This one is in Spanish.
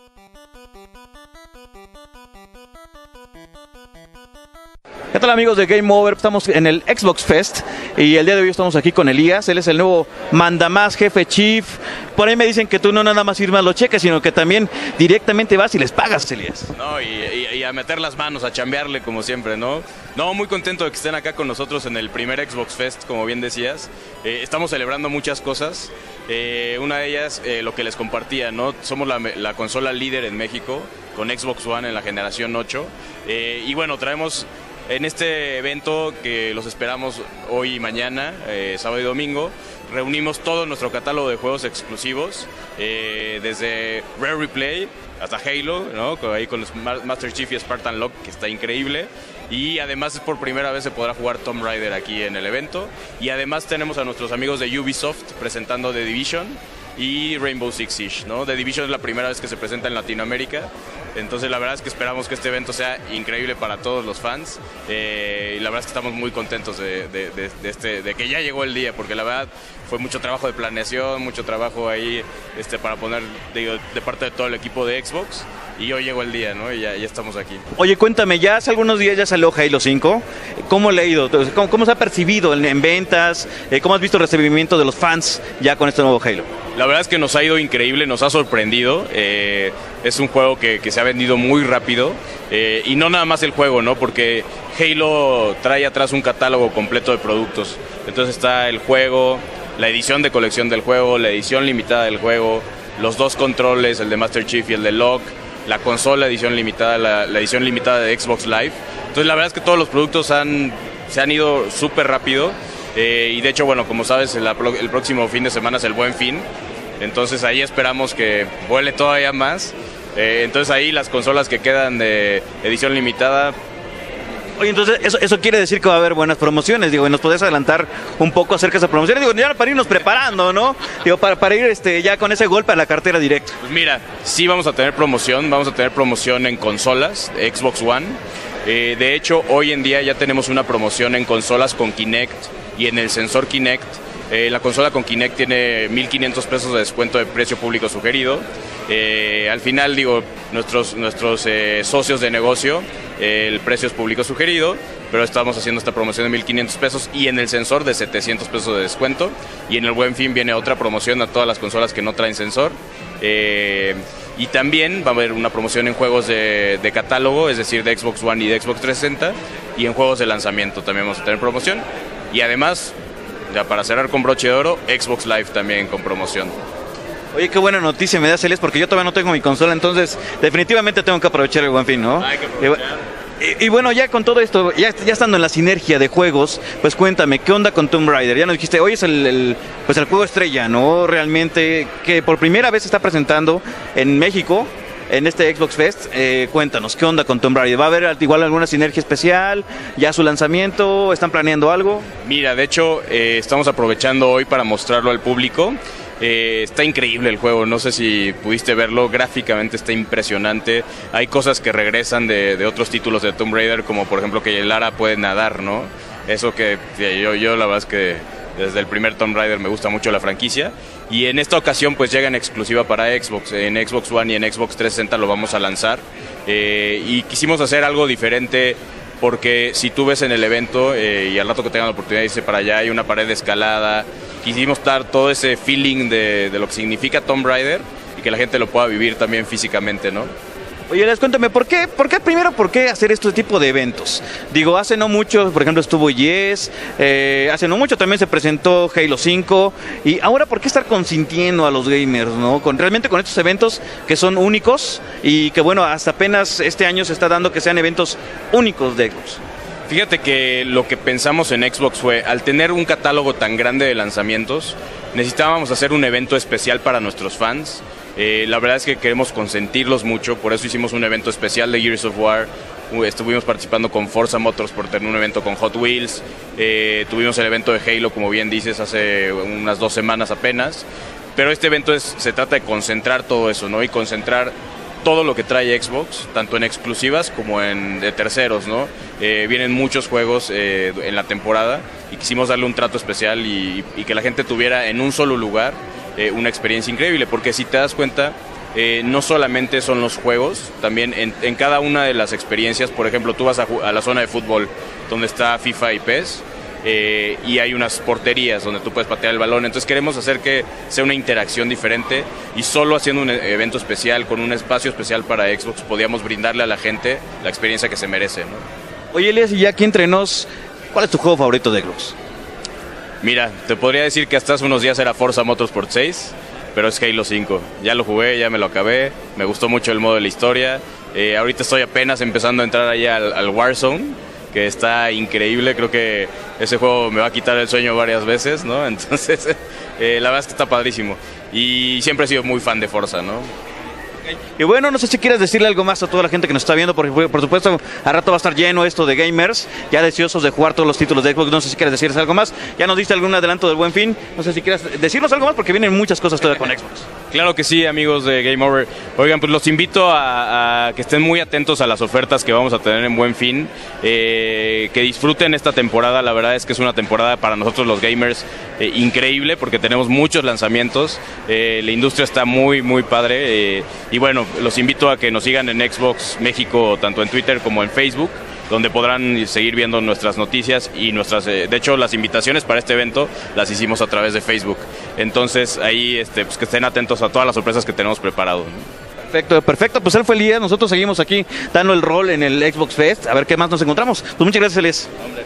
¿Qué tal, amigos de Game Over? Estamos en el Xbox Fest y el día de hoy estamos aquí con Elías. Él es el nuevo mandamás, jefe chief. Por ahí me dicen que tú no nada más firmas los cheques, sino que también directamente vas y les pagas, Elías. No, y a meter las manos, a chambearle como siempre, ¿no? No, muy contento de que estén acá con nosotros en el primer Xbox Fest, como bien decías. Estamos celebrando muchas cosas. Una de ellas, lo que les compartía, ¿no? Somos la consola líder en México, con Xbox One en la generación 8. Y bueno, traemos en este evento que los esperamos hoy y mañana, sábado y domingo, reunimos todo nuestro catálogo de juegos exclusivos, desde Rare Replay hasta Halo, ¿no? Ahí con los Master Chief y Spartan Locke, que está increíble. Y además por primera vez se podrá jugar Tomb Raider aquí en el evento. Y además tenemos a nuestros amigos de Ubisoft presentando The Division y Rainbow Six Siege, ¿no? The Division es la primera vez que se presenta en Latinoamérica. Entonces la verdad es que esperamos que este evento sea increíble para todos los fans, y la verdad es que estamos muy contentos de que ya llegó el día, porque la verdad fue mucho trabajo de planeación, mucho trabajo ahí para poner de parte de todo el equipo de Xbox, y hoy llegó el día, ¿no? Y ya estamos aquí. Oye, cuéntame, ya hace algunos días ya salió Halo 5, ¿cómo le ha ido? ¿Cómo se ha percibido en ventas? ¿Cómo has visto el recibimiento de los fans ya con este nuevo Halo? La verdad es que nos ha ido increíble, nos ha sorprendido. Es un juego que se ha vendido muy rápido, y no nada más el juego, ¿no? Porque Halo trae atrás un catálogo completo de productos. Entonces está el juego, la edición de colección del juego, la edición limitada del juego, los dos controles, el de Master Chief y el de Locke, la consola edición limitada, la edición limitada de Xbox Live. Entonces la verdad es que todos los productos se han ido súper rápido. Y de hecho, bueno, como sabes, el próximo fin de semana es el Buen Fin. Entonces ahí esperamos que vuele todavía más. Entonces ahí las consolas que quedan de edición limitada. Oye, entonces eso quiere decir que va a haber buenas promociones, digo, y nos podés adelantar un poco acerca de esas promociones, digo, ya para irnos preparando, ¿no? Digo, para ir ya con ese golpe a la cartera directa. Pues mira, sí vamos a tener promoción en consolas, Xbox One. De hecho, hoy en día ya tenemos una promoción en consolas con Kinect y en el sensor Kinect. La consola con Kinect tiene 1,500 pesos de descuento de precio público sugerido. Al final, digo, nuestros socios de negocio, el precio es público sugerido, pero estamos haciendo esta promoción de 1,500 pesos y en el sensor de 700 pesos de descuento. Y en el Buen Fin viene otra promoción a todas las consolas que no traen sensor. Y también va a haber una promoción en juegos de catálogo, es decir, de Xbox One y de Xbox 360, y en juegos de lanzamiento también vamos a tener promoción. Y además, ya para cerrar con broche de oro, Xbox Live también con promoción. Oye, qué buena noticia me da, Celeste, porque yo todavía no tengo mi consola, entonces definitivamente tengo que aprovechar el Buen Fin, ¿no? Hay que aprovechar. Y bueno, ya con todo esto, ya estando en la sinergia de juegos, pues cuéntame, ¿qué onda con Tomb Raider? Ya nos dijiste, hoy es el juego estrella, ¿no? Realmente, que por primera vez se está presentando en México, en este Xbox Fest. Cuéntanos, ¿qué onda con Tomb Raider? ¿Va a haber igual alguna sinergia especial? ¿Ya su lanzamiento? ¿Están planeando algo? Mira, de hecho, estamos aprovechando hoy para mostrarlo al público. Está increíble el juego, no sé si pudiste verlo, gráficamente está impresionante. Hay cosas que regresan de otros títulos de Tomb Raider, como por ejemplo que Lara puede nadar, ¿no? Eso que yo la verdad es que desde el primer Tomb Raider me gusta mucho la franquicia. Y en esta ocasión pues llega en exclusiva para Xbox, en Xbox One y en Xbox 360 lo vamos a lanzar. Y quisimos hacer algo diferente, porque si tú ves en el evento, y al rato que tengan la oportunidad de irse para allá, hay una pared de escalada. Quisimos dar todo ese feeling de lo que significa Tomb Raider y que la gente lo pueda vivir también físicamente, ¿no? Oye, Les, cuéntame, ¿por qué hacer este tipo de eventos? Digo, hace no mucho, por ejemplo, estuvo Yes, hace no mucho también se presentó Halo 5, y ahora, ¿por qué estar consintiendo a los gamers, no? Realmente con estos eventos que son únicos y que, bueno, hasta apenas este año se está dando que sean eventos únicos de Xbox. Fíjate que lo que pensamos en Xbox fue, al tener un catálogo tan grande de lanzamientos, necesitábamos hacer un evento especial para nuestros fans. La verdad es que queremos consentirlos mucho, por eso hicimos un evento especial de Gears of War. Estuvimos participando con Forza Motorsport en un evento con Hot Wheels. Tuvimos el evento de Halo, como bien dices, hace unas 2 semanas apenas. Pero este evento se trata de concentrar todo eso, ¿no? Y concentrar todo lo que trae Xbox, tanto en exclusivas como de terceros, ¿no? Vienen muchos juegos en la temporada y quisimos darle un trato especial y que la gente tuviera en un solo lugar una experiencia increíble, porque si te das cuenta, no solamente son los juegos, también en cada una de las experiencias. Por ejemplo, tú vas a la zona de fútbol donde está FIFA y PES, y hay unas porterías donde tú puedes patear el balón. Entonces queremos hacer que sea una interacción diferente, y solo haciendo un evento especial, con un espacio especial para Xbox, podíamos brindarle a la gente la experiencia que se merece, ¿no? Oye, Elías, y ya aquí entre nos, ¿cuál es tu juego favorito de Xbox? Mira, te podría decir que hasta hace unos días era Forza Motorsport 6, pero es Halo 5. Ya lo jugué, ya me lo acabé, me gustó mucho el modo de la historia. Ahorita estoy apenas empezando a entrar allá al Warzone, que está increíble. Creo que ese juego me va a quitar el sueño varias veces, ¿no? Entonces, la verdad es que está padrísimo. Y siempre he sido muy fan de Forza, ¿no? Y bueno, no sé si quieres decirle algo más a toda la gente que nos está viendo, porque por supuesto a rato va a estar lleno esto de gamers, ya deseosos de jugar todos los títulos de Xbox. No sé si quieres decirles algo más. Ya nos diste algún adelanto del Buen Fin, no sé si quieres decirnos algo más, porque vienen muchas cosas todavía con Xbox. Claro que sí, amigos de Game Over. Oigan, pues los invito a que estén muy atentos a las ofertas que vamos a tener en Buen Fin, que disfruten esta temporada. La verdad es que es una temporada para nosotros los gamers increíble, porque tenemos muchos lanzamientos, la industria está muy muy padre, y bueno, los invito a que nos sigan en Xbox México, tanto en Twitter como en Facebook, donde podrán seguir viendo nuestras noticias y de hecho las invitaciones para este evento las hicimos a través de Facebook. Entonces ahí pues que estén atentos a todas las sorpresas que tenemos preparado. Perfecto, perfecto, pues él fue Elías, nosotros seguimos aquí dando el rol en el Xbox Fest, a ver qué más nos encontramos. Pues muchas gracias, Elías.